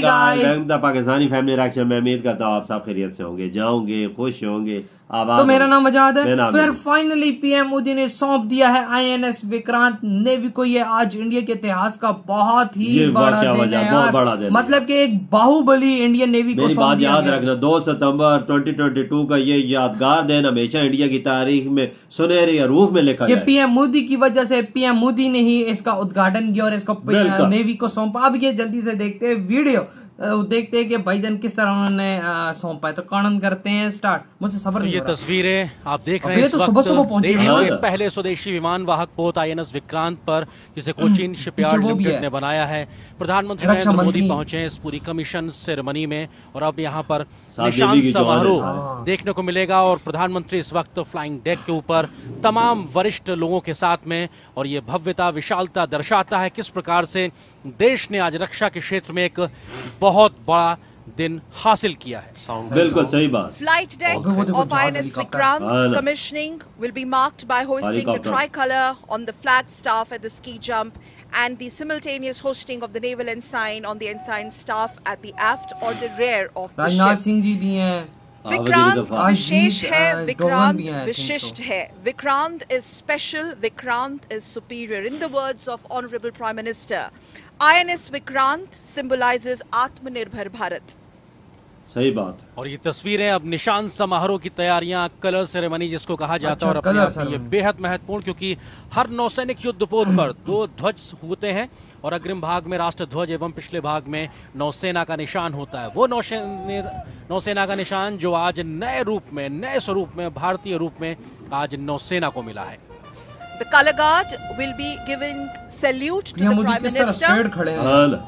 Pakistani family reaction में उम्मीद करता हूँ आप सब खैरियत से होंगे, जाओगे, खुश होंगे। तो मेरा नाम वजाद है। तो यार फाइनली पीएम मोदी ने सौंप दिया है आईएनएस विक्रांत नेवी को। ये आज इंडिया के इतिहास का बहुत ही बड़ा दिन है यार। मतलब कि एक बाहुबली इंडियन नेवी को सौंप बात याद रखना, 2 सितंबर 2022 का ये यादगार दिन हमेशा इंडिया की तारीख में सुनहरे रूप में लिखा जाए। पीएम मोदी की वजह से पीएम मोदी ने ही इसका उद्घाटन किया और इसको नेवी को सौंपा। अब ये जल्दी से देखते हैं वीडियो, देखते हैं कि भाईजान किस तरह उन्होंने सौंपा है। तो कानून करते हैं स्टार्ट। मुझे सब्र नहीं हो रहा। ये तस्वीरें आप देख रहे हैं, तो सुबह पहुंचे देश के पहले स्वदेशी विमान वाहक पोत आईएनएस विक्रांत पर, जिसे कोचीन शिपयार्ड लिमिटेड ने बनाया है। प्रधानमंत्री नरेंद्र मोदी पहुंचे इस पूरी कमीशन सेरेमनी में और अब यहाँ पर निशान समारोह देखने को मिलेगा। और प्रधानमंत्री इस वक्त फ्लाइंग डेक के ऊपर तमाम वरिष्ठ लोगों के साथ में, और ये भव्यता विशालता दर्शाता है किस प्रकार से देश ने आज रक्षा के क्षेत्र में एक बहुत बड़ा दिन हासिल किया है। बिल्कुल सही बात। Flight deck of INS Vikrant commissioning will be marked by hoisting the tricolor on the flag staff at the ski jump and the simultaneous hosting of the naval ensign on the ensign staff at the aft or the rear of the ship. Rajnath Singh ji भी हैं। विक्रांत विशेष है, विक्रांत विशिष्ट है, Vikrant is special, Vikrant is superior. In the words of Honorable Prime Minister, INS Vikrant symbolizes आत्मनिर्भर भारत। सही बात। और ये तस्वीरें अब निशान समारोह की तैयारियां, कलर सेरेमनी जिसको कहा जाता है, और अपने आप में ये बेहद महत्वपूर्ण, क्योंकि हर नौसैनिक युद्धपोत पर 2 ध्वज होते हैं और अग्रिम भाग में राष्ट्र ध्वज एवं पिछले भाग में नौसेना का निशान होता है। वो नौसेना का निशान जो आज नए रूप में, नए स्वरूप में, भारतीय रूप में आज नौसेना को मिला है। The color guard will be giving salute to the Prime Minister.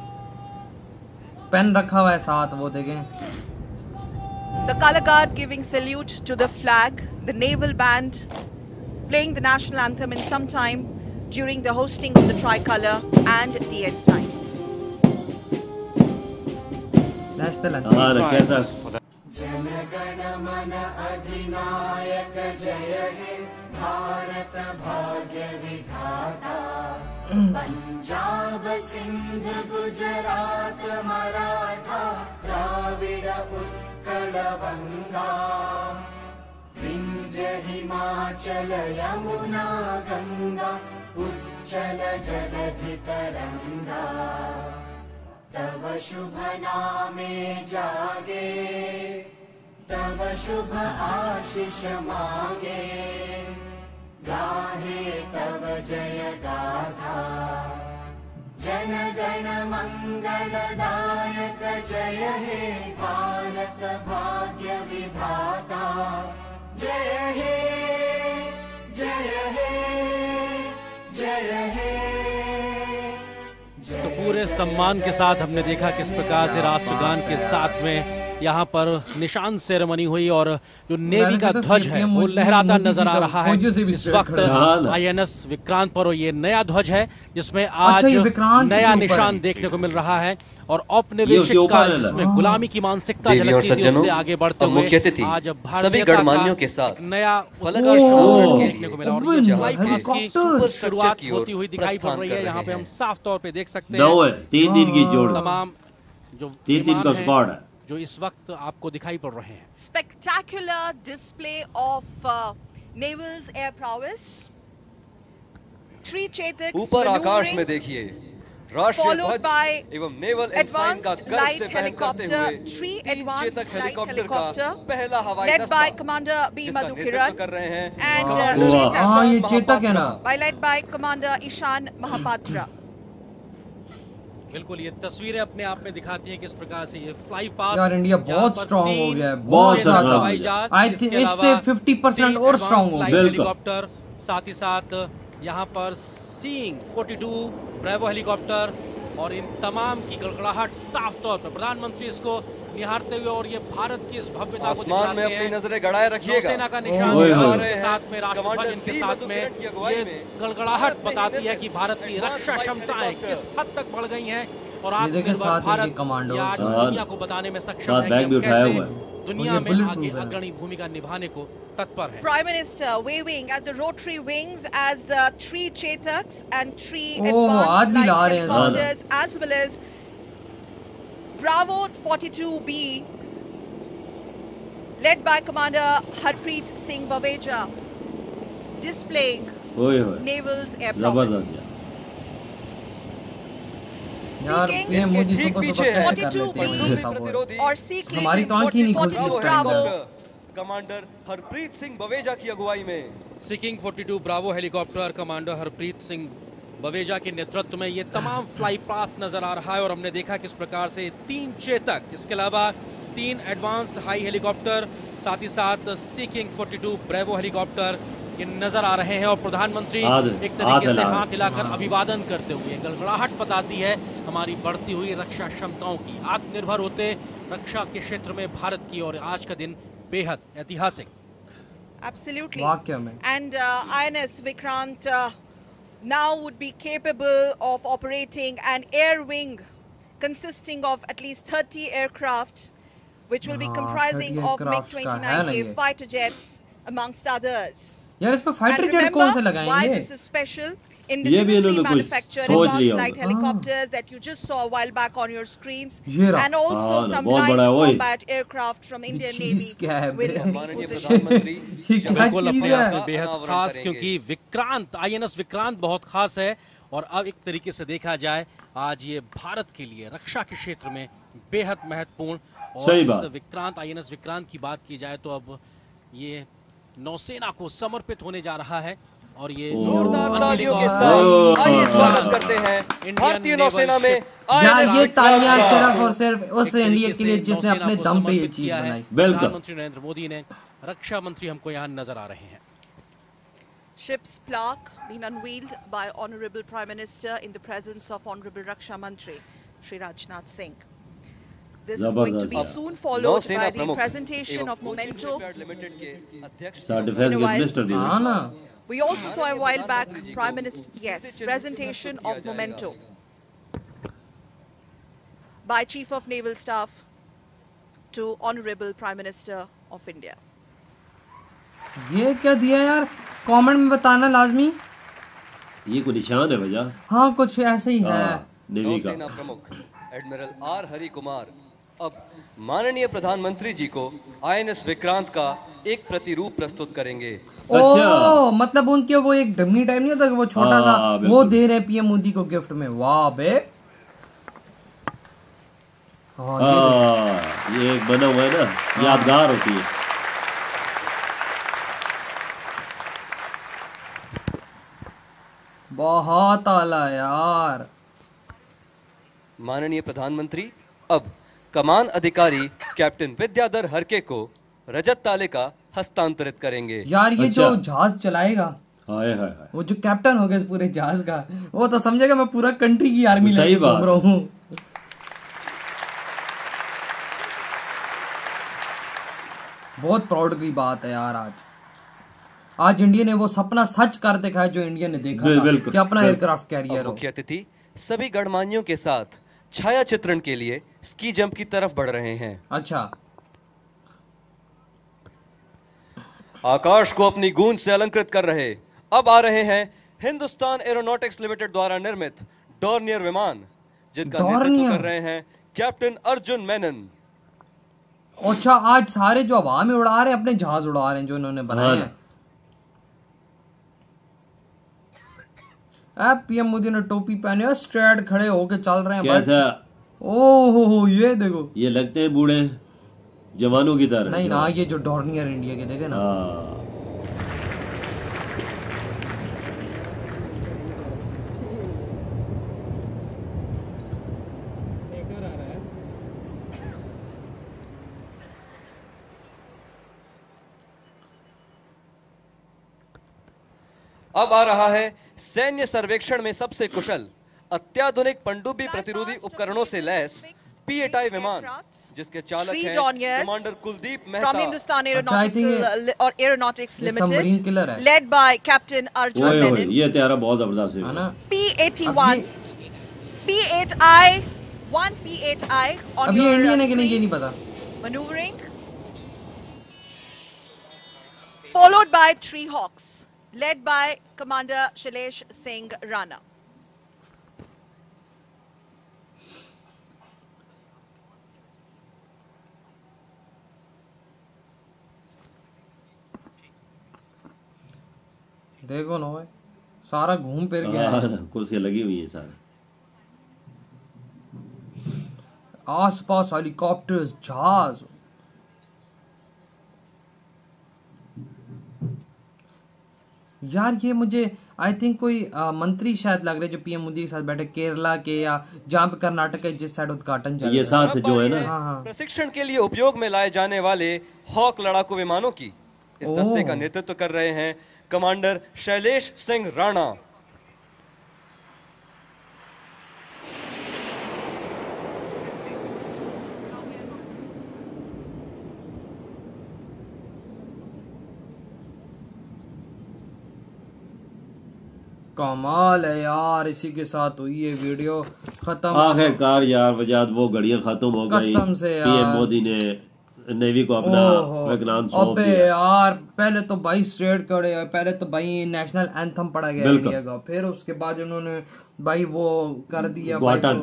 Pen रखा हुआ है साथ, वो देखें। The color guard giving salute to the flag, the naval band playing the national anthem in some time during the hosting of the tricolor and the ensign. National anthem. Jana Gana मन अधिनायक जय हे भारत भाग्य विधाता। पंजाब सिंध गुजरात मराठा द्राविड़ उत्कल गंगा। विंध्य हिमाचल यमुना गंगा उज्जल जलधि तरंगा। तव शुभ नामे जागे, तव शुभ आशीष मांगे। गाहे तव जय गाथा, जन गण मंगलदायक जय हे भारत भाग्य विधाता। जय हे, जय हे, जय हे। तो पूरे सम्मान के साथ हमने देखा किस प्रकार से राष्ट्रगान के साथ में यहाँ पर निशान सेरेमनी हुई और जो नेवी का ध्वज है वो लहराता नजर आ रहा है इस वक्त आईएनएस विक्रांत पर। और ये नया ध्वज है जिसमें आज नया निशान देखने को मिल रहा है और औपनिवेशिक काल जिसमें गुलामी की मानसिकता झलकती थी उससे आगे बढ़ते हुए आज सभी गणमान्यों के साथ नया देखने को मिला। और ये फ्लाई पास की शुरुआत होती हुई दिखाई पड़ रही है। यहाँ पे हम साफ तौर पे देख सकते हैं 3 की जोड़, तमाम जो 3 का स्क्वाड है जो इस वक्त आपको दिखाई पड़ रहे हैं। Spectacular display of Naval's air prowess. 3 Chetak ऊपर आकाश में देखिए राष्ट्रीय ध्वज एवं नेवल एनसाइन का गर्व से फहराते हुए 3 एडवांस्ड हेलीकॉप्टर का पहला हवाई दस्ता बाय कमांडर बी मधुकिरण कर रहे हैं एंड ये चेतक है ना, led by commander Ishan Mahapatra. बिल्कुल ये तस्वीरें अपने आप में दिखाती हैं किस प्रकार से ये फ्लाई पास। यार इंडिया बहुत स्ट्रांग हो गया है, बहुत ज्यादा। आई थिंक इससे 50% और स्ट्रांग हो गया। हेलीकॉप्टर साथ ही साथ यहाँ पर सीइंग 42 ब्रेवो हेलीकॉप्टर और इन तमाम की गड़गड़ाहट साफ तौर पर प्रधानमंत्री इसको निहारते हुए और ये भारत की इस भव्यता को आसमान में अपनी नजरें गड़ाए रखिएगा। सेना का निशान के साथ में राष्ट्रध्वज इनके साथ में ये गड़गड़ाहट बताती है कि भारत की रक्षा क्षमताएं किस हद तक बढ़ गई हैं और आत्मनिर्भर भारत आज दुनिया को बताने में सक्षम है कि कैसे दुनिया में आगे अग्रणी भूमिका निभाने को तत्पर है। Prime Minister waving at the rotary wings as 3 Chetaks and 3 advanced light helicopters as well as Bravo 42B, led by Commander Harpreet Singh Baweja, displaying Naval's air prowess. PM Modi super कैसे कर लेते हैं और सीकिंग हमारी तो आंख ही नहीं खुलती जिस टाइम कमांडर हरप्रीत सिंह बवेजा की अगुवाई में Sea King 42 Bravo helicopter commander Harpreet Singh Baweja के नेतृत्व में ये तमाम फ्लाई पास्ट नजर आ रहा है और हमने देखा किस प्रकार से 3 चेतक, इसके अलावा 3 एडवांस हाई हेलीकॉप्टर, साथ ही साथ सीकिंग 42 ब्रावो हेलीकॉप्टर ये नजर आ रहे हैं और प्रधानमंत्री एक तरीके से हाथ हिलाकर अभिवादन करते हुए गड़गड़ाहट बताती है हमारी बढ़ती हुई रक्षा क्षमताओं की। आत्मनिर्भर होते रक्षा के क्षेत्र में भारत की और आज का दिन बेहद ऐतिहासिक। Absolutely. And INS Vikrant now would be capable of operating an air wing consisting of at least 30 aircraft, which will be comprising of MiG-29K fighter jets, amongst others. यार इस पे फाइटर जेट कौन से लगाएंगे? Why this is special? Indigenously manufactured advanced light helicopters that you just saw a while back on your screens, and also some light combat aircraft from Indian Navy will be positioned. बिल्कुल अपने आप में बेहद खास, क्योंकि Vikrant INS Vikrant बहुत खास है और अब एक तरीके से देखा जाए आज ये भारत के लिए रक्षा के क्षेत्र में बेहद महत्वपूर्ण। और इस विक्रांत INS विक्रांत की बात की जाए तो अब ये नौसेना को समर्पित होने जा रहा है और ये जोरदार तालियों के साथ आइए स्वागत करते हैं भारतीय नौसेना में। यार ये तालियां सिर्फ और सिर्फ उस इंडिया के लिए जिसने अपने दम पे ये चीज बनाई। प्रधानमंत्री नरेंद्र मोदी ने, रक्षा मंत्री हमको यहाँ नजर आ रहे हैं। Ship's plaque being unveiled by Honorable Prime Minister in the presence of Honorable Raksha Mantri Shri Rajnath Singh. This is going to be soon followed by the presentation of memento. We also saw a while back Prime Minister, presentation of memento by Chief of Naval Staff to Honorable Prime Minister of India. ये क्या दिया यार? Comment में बताना लाजमी। ये कोई निशान है भैया? हाँ कुछ ऐसे ही है। नौसेना प्रमुख एडमिरल आर हरि कुमार अब माननीय प्रधानमंत्री जी को INS विक्रांत का एक प्रतिरूप प्रस्तुत करेंगे। अच्छा, मतलब उनके वो एक डमी टाइप नहीं होता कि वो छोटा सा वो दे रहे पीएम मोदी को गिफ्ट में। वाह बे, ये एक बना हुआ है ना, यादगार होती है। बहुत आला यार। माननीय प्रधानमंत्री अब कमान अधिकारी कैप्टन विद्याधर हरके को रजत ताले का हस्तांतरित करेंगे। यार ये जो जहाज चलाएगा, हाय हाय हाय, वो जो कैप्टन हो गया इस पूरे जहाज का, वो तो समझेगा मैं पूरा कंट्री की आर्मी लेके घूम रहा हूँ। बहुत प्राउड की बात है यार। आज इंडिया ने वो सपना सच कर दिखाया जो इंडिया ने देखा था कि अपना एयरक्राफ्ट कैरियर हो। मुख्य अतिथि सभी गणमान्यों के साथ छाया चित्रण के लिए स्की जंप की तरफ बढ़ रहे हैं। अच्छा, आकाश को अपनी गूंज से अलंकृत कर रहे अब आ रहे हैं हिंदुस्तान एरोनॉटिक्स लिमिटेड द्वारा निर्मित डॉर्नियर विमान, जिनका नेतृत्व कर रहे हैं कैप्टन अर्जुन मेनन। अच्छा, आज सारे जो हवा में उड़ा रहे हैं अपने जहाज उड़ा रहे हैं जो इन्होंने बनाए हैं। पीएम मोदी ने टोपी पहने, स्ट्रेट खड़े होके चल रहे हैं। कैसा? ओहो, ये देखो, ये लगते हैं बूढ़े जवानों की तरह। नहीं ना, ये जो डॉर्नियर इंडिया के देखे ना। अब आ रहा है सैन्य सर्वेक्षण में सबसे कुशल अत्याधुनिक पनडुब्बी प्रतिरोधी उपकरणों से लैस P-8I विमान, जिसके चालक हैं commander Kuldeep Mehta from Hindustan Aeronautics Limited, led by Captain Arjun Menon. ये त्यारा बहुत जबरदस्त है ना। P-81, P-8I, 1 P-8I on your India ने कि नहीं ये नहीं पता। Maneuvering, followed by Three Hawks, led by Commander Shailesh Singh Rana. देखो ना भाई, सारा घूम फिर गया है, कुर्सियां लगी हुई है सारे आसपास, हेलीकॉप्टर्स, जहाज। यार ये मुझे आई थिंक कोई मंत्री शायद लग रहे जो पीएम मोदी के साथ बैठे, केरला के या जहाँ पे कर्नाटक के जिस साइड उद्घाटन चल रहा है। ये साथ जो है ना, प्रशिक्षण के लिए उपयोग में लाए जाने वाले हॉक लड़ाकू विमानों की इस दस्ते का नेतृत्व कर रहे हैं कमांडर शैलेश सिंह राणा। कमाल है यार, इसी के साथ हुई ये वीडियो खत्म। आखिरकार यार वजाद वो घड़ियां खत्म हो गई, कसम से यार। पीएम मोदी ने नेवी को अपना विक्रांत सौंप दिया। अबे यार पहले तो भाई स्ट्रेट करे, पहले तो भाई नेशनल एंथम पढ़ा गया इंडिया का, फिर उसके बाद उन्होंने भाई वो कर दिया, उद्घाटन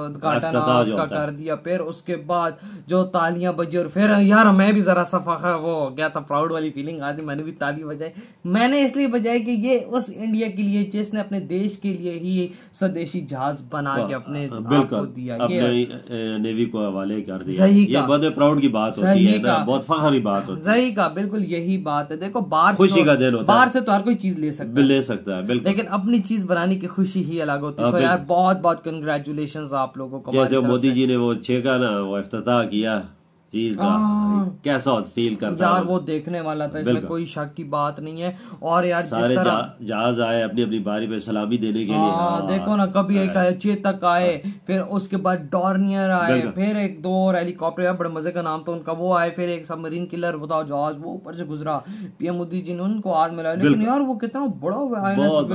उसका कर दिया, फिर उसके बाद जो तालियां बजी, और फिर यार मैं भी जरा सफा वो हो गया था, प्राउड वाली फीलिंग आती, मैंने भी ताली बजाई। मैंने इसलिए बजाई कि ये उस इंडिया के लिए जिसने अपने देश के लिए ही स्वदेशी जहाज बना के अपने आपको दिया, अपने नेवी को हवाले कर दिया। ये बहुत प्राउड की बात होती है ना, बहुत फख्र की बात होती है। सही का, बिल्कुल यही बात है। देखो बाहर खुशी का दिन होता है, बाहर से तो हर कोई चीज ले सकता है, बिल्कुल, लेकिन अपनी चीज बनाने की खुशी ही अलग होती है। तो यार बहुत बहुत कंग्रेचुलेशंस आप लोगों को। जैसे मोदी जी ने वो छेका ना, वो इफ्तिताह किया चीज का, कैसा फील करता यार वो देखने वाला था, इसमें कोई शक की बात नहीं है। और यार सारे जहाज आए अपनी अपनी बारी पे सलामी देने के लिए। देखो ना, कभी एक आए चेतक आए, फिर उसके बाद डॉर्नियर आए, फिर एक दो और हेलीकॉप्टर, बड़े मजे का नाम था उनका, वो आए, फिर एक सबमरीन किलर बताओ जहाज वो ऊपर से गुजरा। पीएम मोदी जी ने उनको हाथ मिलाया, लेकिन यार वो कितना बड़ा हुआ,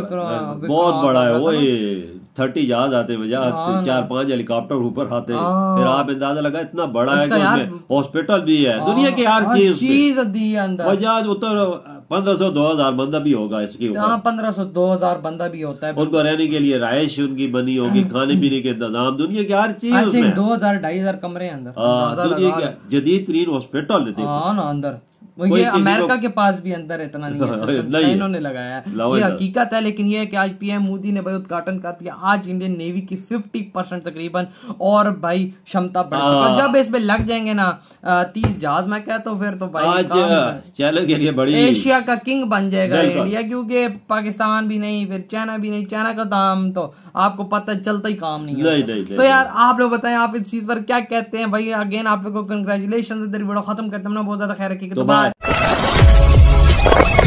बहुत बड़ा है वो, 30 जहाज आते हैं, 4-5 हेलीकॉप्टर ऊपर आते हैं, फिर आप अंदाजा लगा इतना बड़ा है, हॉस्पिटल भी है, दुनिया की हर चीज दी है अंदर। वजह उतर 1500-2000 बंदा भी होगा इसके ऊपर, 1500-2000 बंदा भी होता है। उनको रहने के लिए राइश उनकी बनी होगी, खाने पीने के इंतजाम, दुनिया की हर चीज उसमें। 2000-2500 कमरे अंदर, दुनिया के जदीद तरीन हॉस्पिटल ना अंदर। ये अमेरिका के पास भी अंदर इतना नहीं है, इन्होंने लगाया है, ये हकीकत है। लेकिन ये है कि आज पीएम मोदी ने भाई उद्घाटन कर दिया, आज इंडियन नेवी की 50% तकरीबन और भाई क्षमता बढ़ चुकी है। जब इसमें लग जाएंगे ना 30 जहाज, मैं कहता हूँ फिर तो भाई आज चैनल के लिए बड़ी एशिया का किंग बन जाएगा इंडिया, क्योंकि पाकिस्तान भी नहीं, फिर चाइना भी नहीं। चाइना का दाम तो आपको पता चलता ही काम नहीं है। तो यार आप लोग बताएं, आप इस चीज पर क्या कहते हैं भाई। अगेन आप लोग को कंग्रेचुलेशन, वीडियो खत्म करते हैं, बहुत ज्यादा खैर रखिएगा।